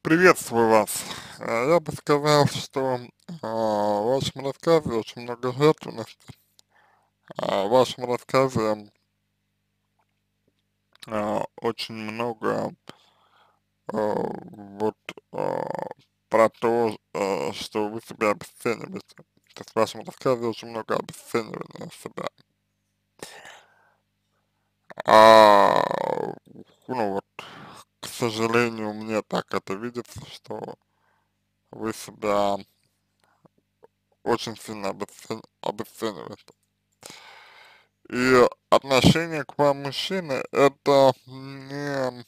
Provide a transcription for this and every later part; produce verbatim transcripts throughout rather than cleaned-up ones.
Приветствую вас. Э, Я бы сказал, что а, в вашем рассказе очень много жертвенности. А, в вашем рассказе а, очень много а, вот а, про то, а, что вы себя обесцениваете. То есть в вашем рассказе очень много обесценивания себя. А, ну вот, к сожалению, мне так это видится, что вы себя очень сильно обесцен- обесцениваете. И отношение к вам мужчины это не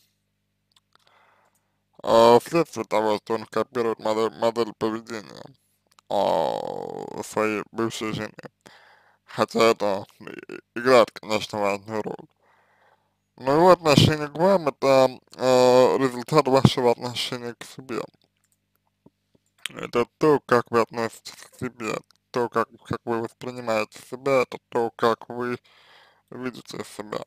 а, следствие того, что он копирует модель, модель поведения а, своей бывшей жены. Хотя это и- играет, конечно, важную роль. Но его отношение к вам это а, результат вашего отношения к себе. Это то, как вы относитесь к себе, то, как, как вы воспринимаете себя, это то, как вы видите себя.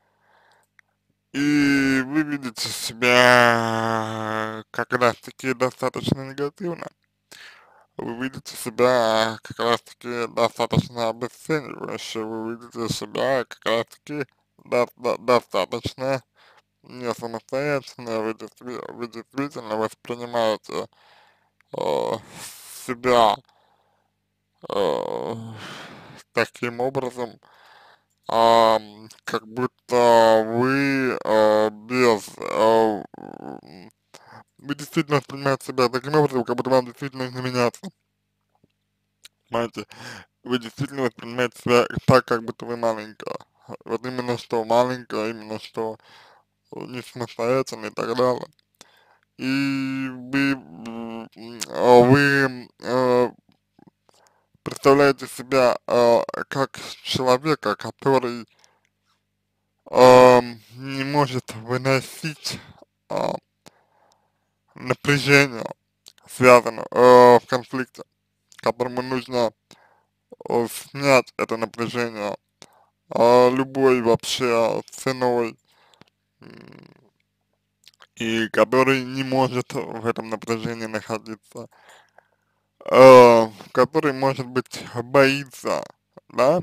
И вы видите себя как раз таки достаточно негативно. Вы видите себя как раз таки достаточно обесценивающе. Вы видите себя как раз таки до- до- достаточно не самостоятельно. Вы, действи- вы действительно воспринимаете э, себя э, таким образом, ам, как будто вы э, без э, м, вы действительно воспринимаете себя таким образом, как будто вам действительно не меняться. Понимаете, вы действительно воспринимаете себя так, как будто вы маленькая. Вот именно что маленькая, именно что не самостоятельно и так далее. И вы, м, а вы э, представляете себя э, как человека, который э, не может выносить э, напряжение, связанное э, в конфликте, которому нужно э, снять это напряжение э, любой вообще ценой, м, и который не может в этом напряжении находиться, э, который, может быть, боится, да,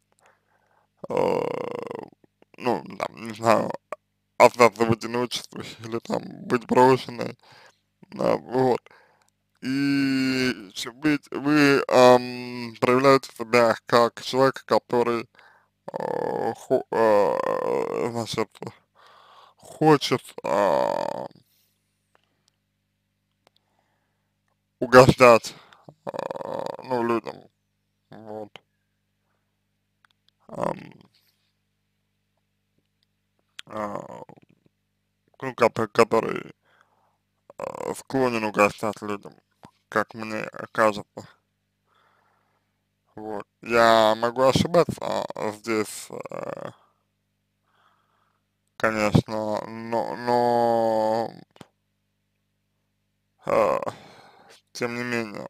э, ну, там, не знаю, остаться в одиночестве или там быть брошенной, да, вот. И ч- быть, вы ам, проявляете себя как человек, который э, хо- э, значит, хочет а, угождать, а, ну, людям, вот, ам, а, ну, ко- который а, склонен угождать людям, как мне кажется, вот. Я могу ошибаться а, здесь, э, конечно, но, но а, тем не менее,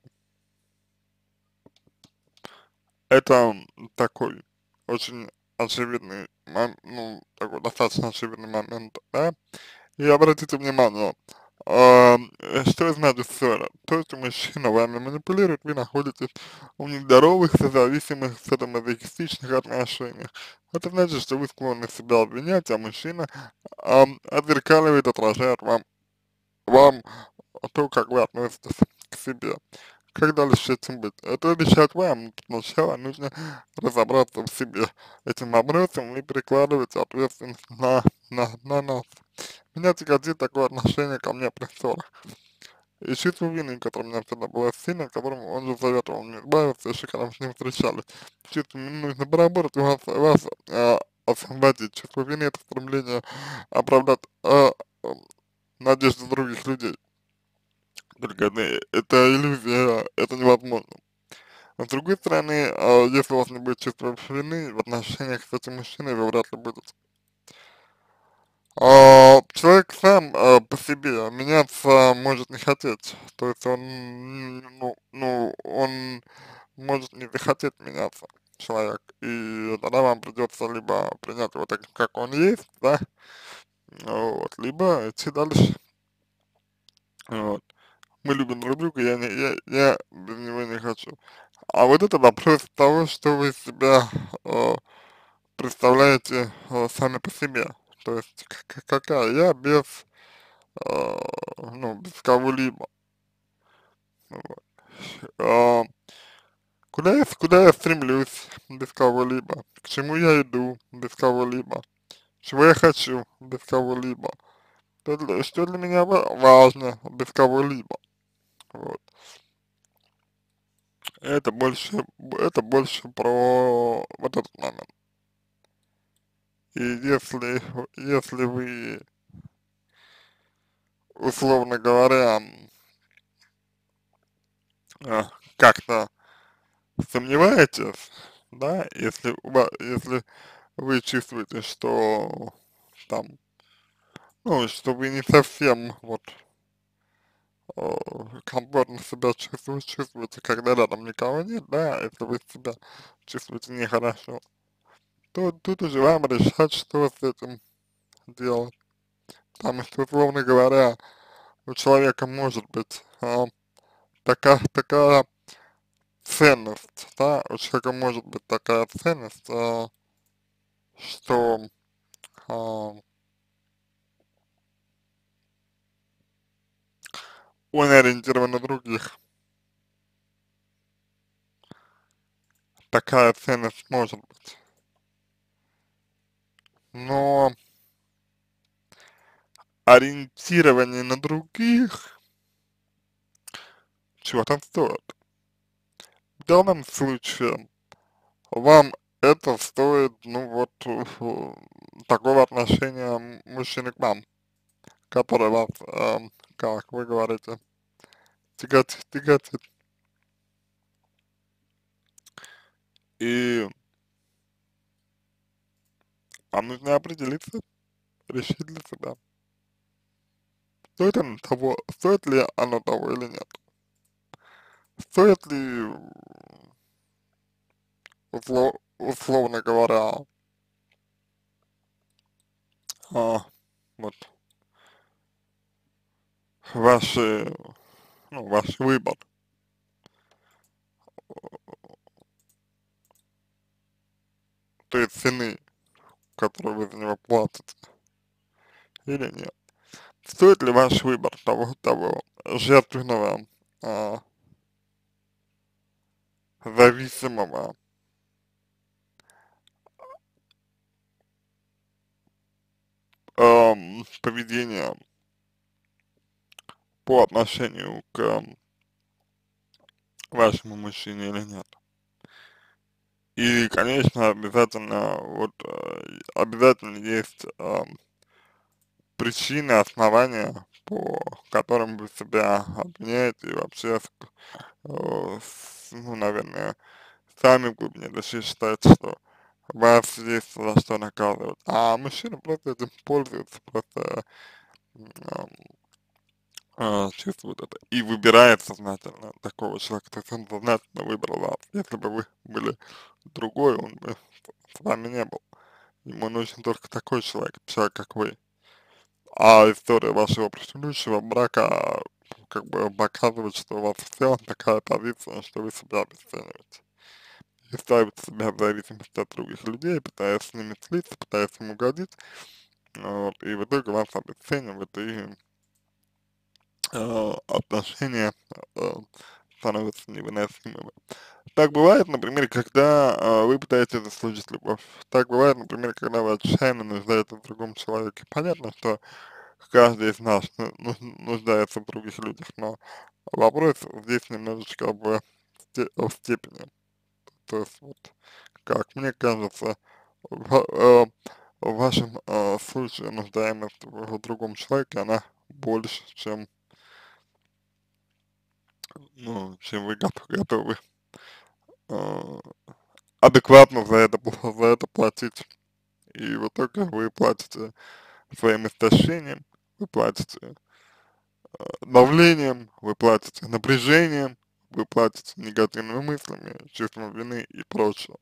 это такой очень очевидный, мом- ну, такой достаточно очевидный момент, да. И обратите внимание, а, э, что значит ссора? То, что мужчина вами манипулирует, вы находитесь в нездоровых, созависимых, садомазохистичных отношениях. Это значит, что вы склонны себя обвинять, а мужчина ам, отзеркаливает, отражает вам, вам то, как вы относитесь к себе. Как дальше с этим быть? Это решать вам. Сначала нужно разобраться в себе. Этим вопросом вы перекладываете ответственность на, на, на нас. Меня тяготит такое отношение ко мне при ссорах. И чувство вины, которое у меня всегда было сильно, которым он же советовал мне избавиться, еще когда мы с ним встречались. Чувство вины нужно поработать, у вас, вас э, освободить. Чувство вины — это стремление оправдать э, э, надежды других людей. Только это, это иллюзия, это невозможно. Но с другой стороны, э, если у вас не будет чувства вины в отношениях с этим мужчиной, вы вряд ли будете. А, человек сам а, по себе меняться может не хотеть, то есть он, м, ну, ну, он может не захотеть меняться, человек, и тогда вам придется либо принять его таким, как он есть, да, вот, либо идти дальше, Вот. Мы любим друг друга, я не, я, я без него не хочу. А вот это вопрос того, что вы из себя э, представляете э, сами по себе. То есть к- к- какая я без, э, ну, без кого-либо. Вот. А, куда я, куда я стремлюсь без кого-либо? К чему я иду без кого-либо? Чего я хочу без кого-либо? Что для, что для меня ва- важно без кого-либо? Вот. Это больше, это больше про вот этот момент. И если, если вы, условно говоря, э, как-то сомневаетесь, да, если, у ва- если вы чувствуете, что там, ну, что вы не совсем вот э, комфортно себя чувствуете, чувствуете, когда рядом никого нет, да, если вы себя чувствуете нехорошо, то тут уже вам решать, что с этим делать. Потому что, условно говоря, у человека может быть а, такая, такая ценность, да, у человека может быть такая ценность, а, что а, он ориентирован на других. Такая ценность может быть. Но ориентирование на других чего-то стоит. В данном случае вам это стоит, ну вот, э, такого отношения м- мужчины к вам, который вас, эм, как вы говорите, тяготит, тяготит. И вам нужно определиться, решить для себя, стоит оно того, стоит ли оно того или нет. Стоит ли, услов, условно говоря, а, вот, ваши, ну, ваш выбор, той цены, которую вы за него платите, или нет. Стоит ли ваш выбор того, того жертвенного, а, зависимого, ам, поведения по отношению к вашему мужчине или нет? И, конечно, обязательно, вот, э, обязательно есть э, причины, основания, по которым вы себя обвиняете и вообще, э, с- ну, наверное, сами в глубине души считаете, что вас есть за что наказывать. А мужчина просто этим пользуется, просто м, а, чувствует это и выбирает сознательно такого человека, то есть он сознательно выбрал вас. Если бы вы были другой, он бы с вами не был. Ему нужен только такой человек, человек, как вы. А история вашего предыдущего брака как бы показывает, что у вас в целом такая позиция, что вы себя обесцениваете. И ставите себя в зависимости от других людей, пытаясь с ними слиться, пытаясь им угодить, вот, и в итоге вас обесценивают, и э, отношения э, становятся невыносимыми. Так бывает, например, когда э, вы пытаетесь заслужить любовь. Так бывает, например, когда вы отчаянно нуждаетесь в другом человеке. Понятно, что каждый из нас ну- ну- нуждается в других людях, но вопрос здесь немножечко в, сте- в степени. То есть, вот, как мне кажется, в, э, в вашем э, случае нуждаемость в, в другом человеке, она больше, чем, ну, чем вы готовы, готовы э, адекватно за это, пл- за это платить. И в итоге вы платите своим истощением, вы платите давлением, вы платите напряжением, вы платите негативными мыслями, чувством вины и прочего.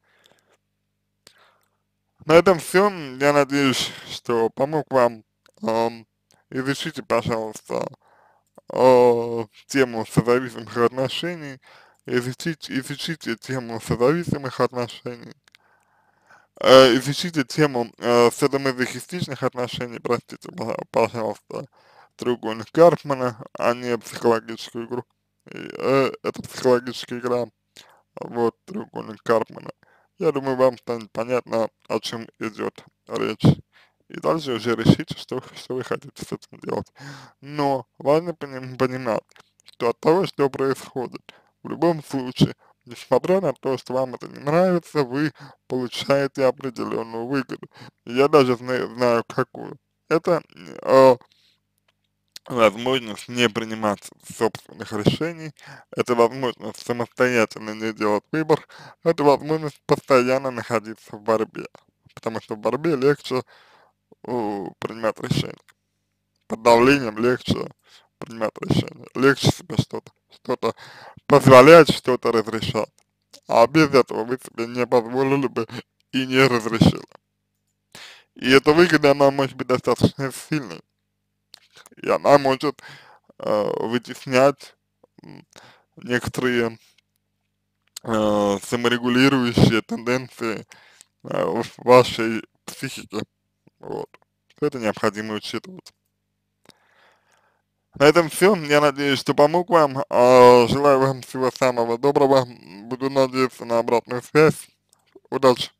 На этом все. Я надеюсь, что помог вам. Ам, изучите, пожалуйста, э, тему созависимых отношений, изучить, изучите тему созависимых отношений, э, изучите тему э, садомазохистичных отношений, простите, пожа- пожалуйста, треугольник Карпмана, а не психологическую игру. И, э, это психологическая игра, вот, треугольник Карпмана. Я думаю, вам станет понятно, о чем идет речь. И дальше уже решите, что, что вы хотите с этим делать. Но важно поним- понимать, что от того, что происходит, в любом случае, несмотря на то, что вам это не нравится, вы получаете определенную выгоду. Я даже знаю, знаю какую. Это э, возможность не принимать собственных решений, это возможность самостоятельно не делать выбор, это возможность постоянно находиться в борьбе, потому что в борьбе легче э, принимать решения, под давлением легче принимать решения, легче себе что-то, что-то позволять, что-то разрешать, а без этого вы себе не позволили бы и не разрешили. И эта выгода, она может быть достаточно сильной, и она может э, вытеснять м, некоторые э, саморегулирующие тенденции э, в вашей психике. Вот. Это необходимо учитывать. На этом все. Я надеюсь, что помог вам. А, желаю вам всего самого доброго. Буду надеяться на обратную связь. Удачи!